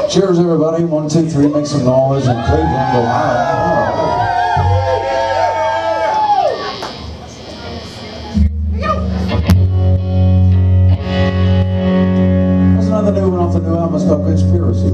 Cheers, everybody. 1, 2, 3, make some noise in Cleveland, Ohio. There's another new one off the new album. It's called Conspiracy.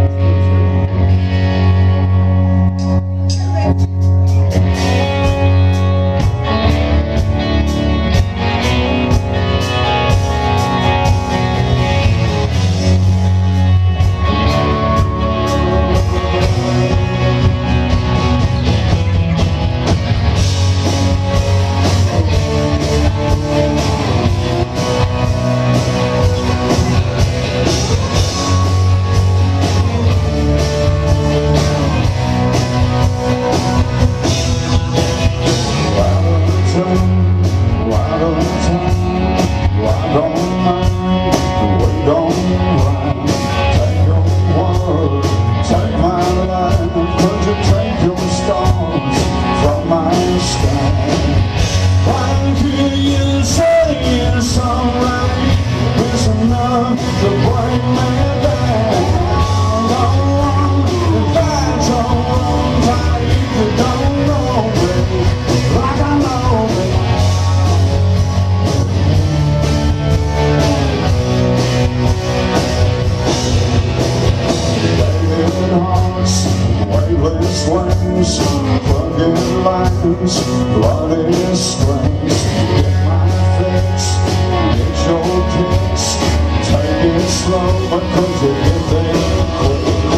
Plugging lines, bloody strings. Get my fix, get your kicks. Take it slow, but cause you get there quick.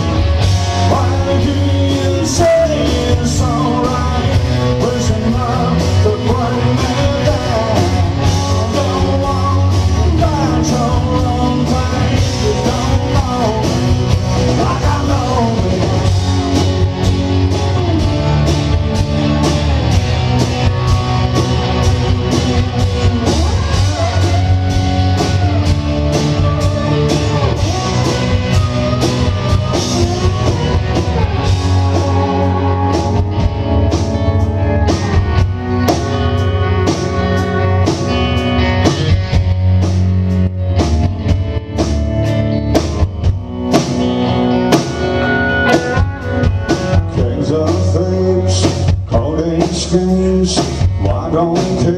Why hear you say it's alright? Pushing up the brain and down. Don't want about your own pain. You don't know me like I know me. Why don't you